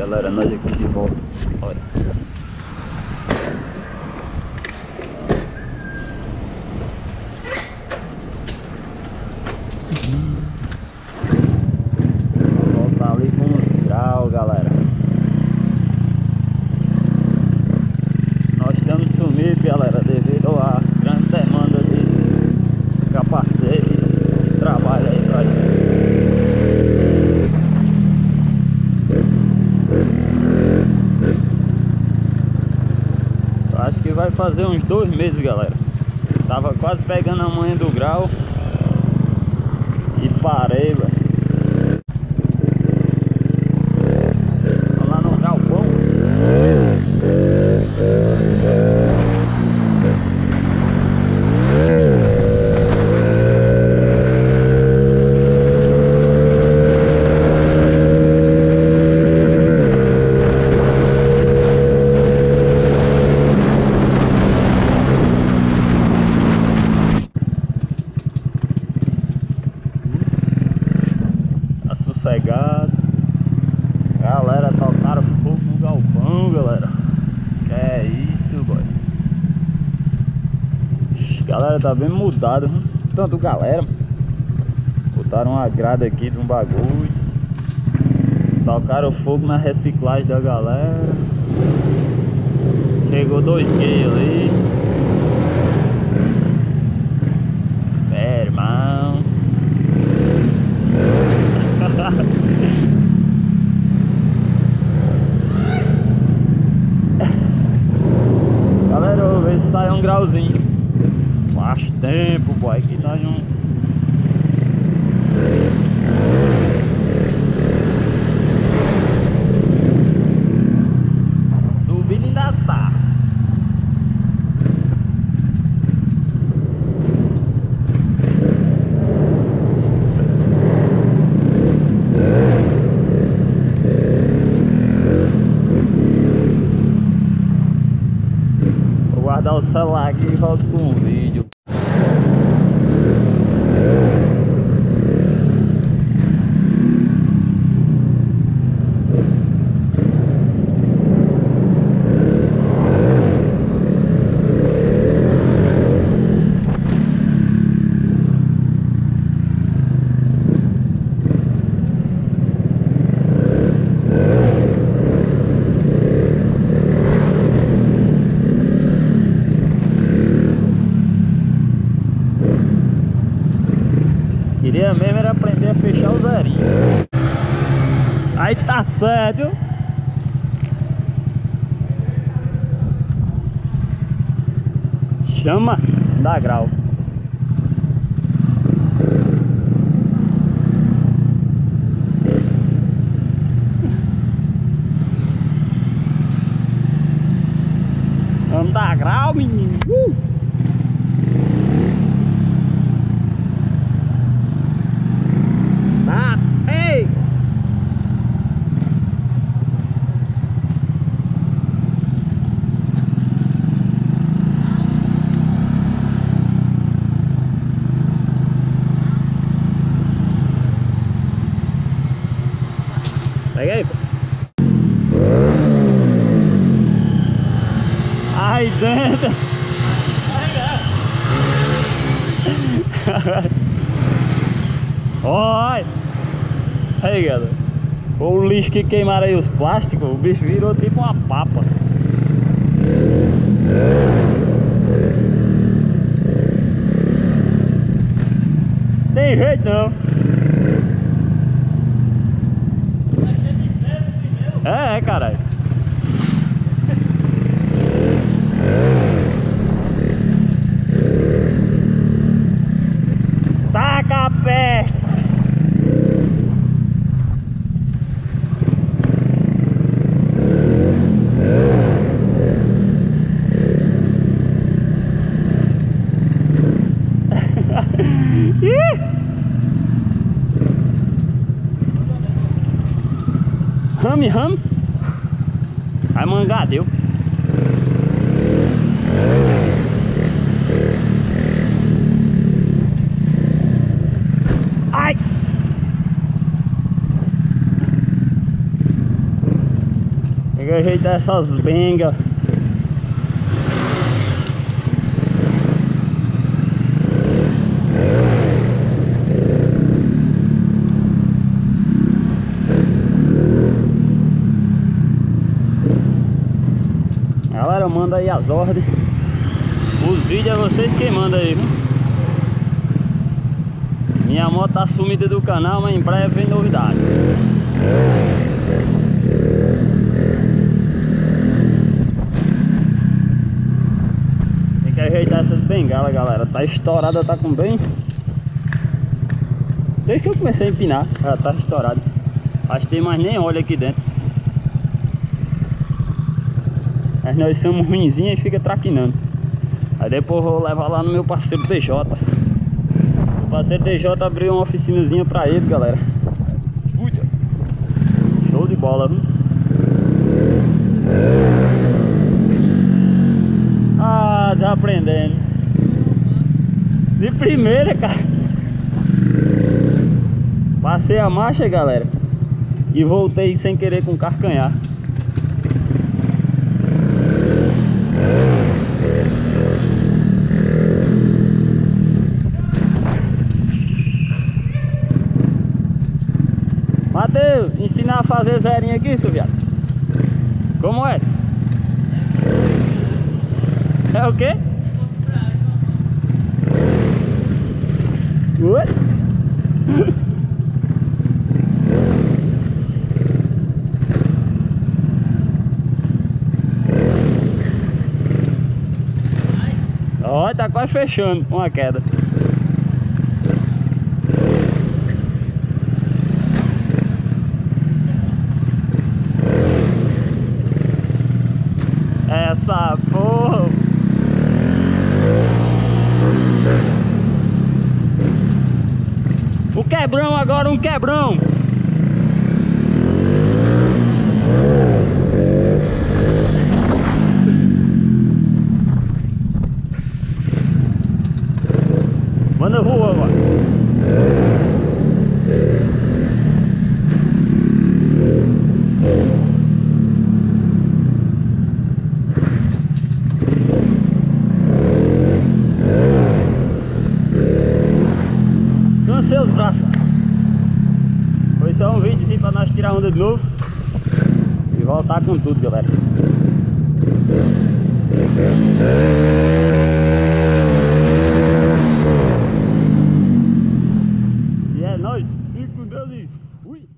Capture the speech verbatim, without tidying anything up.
galera, nós aqui de volta. Olha. Vou voltar ali com os graus, galera. Nós estamos sumidos, galera, devido à grande demanda de capacete de trabalho aí pra gente. Acho que vai fazer uns dois meses, galera. Tava quase pegando a manha do grau e parei, velho. Vamos lá no galpão. Sossegado. Galera, tocaram fogo no galpão, galera. Que é isso, boy. Galera, tá bem mudado, hein? Tanto galera. Botaram uma grade aqui de um bagulho. Tocaram fogo na reciclagem da galera. Chegou dois gays ali. É, irmão. Galera, eu vou ver se sai um grauzinho. Faz tempo, boy, que nós não... Subindo ainda tá. Vou guardar o celular aqui e volto com o vídeo. Queria mesmo era aprender a fechar o zerinho. Aí tá certo. Chama, dá grau. Vamos dar grau, menino. Uh! Pega aí, pô. Aí dentro. Oi. Aí, galera. O lixo que queimaram aí os plásticos, o bicho virou tipo uma papa. Tem jeito não. É, é, caralho. Taca a peste. Rame, rame. Vai mangar, deu. Ai! ajeitar essas bengas. Galera, manda aí as ordens. Os vídeos é vocês quem mandam aí, viu? Minha moto tá sumida do canal, mas em breve vem novidade. Tem que ajeitar essas bengalas, galera. Tá estourada, tá com bem. Desde que eu comecei a empinar, ela tá estourada. Acho que tem mais nem óleo aqui dentro. Mas nós somos ruinzinhos e fica traquinando. Aí depois eu vou levar lá no meu parceiro D J. O parceiro D J abriu uma oficinazinha pra ele, galera. Show de bola, viu? Ah, tá aprendendo. De primeira, cara. Passei a marcha, galera, e voltei sem querer com carcanhar. Mateus, ensinar a fazer zerinho aqui, seu viado. Como é? É o quê? Oi? Ó, tá quase fechando uma queda. Essa porra. O quebrão agora, um quebrão. Manda rua agora. Cansei os braços. Foi só um vídeo pra nós tirar onda de novo e voltar com tudo, galera. E é nóis, fique com Deus e fui!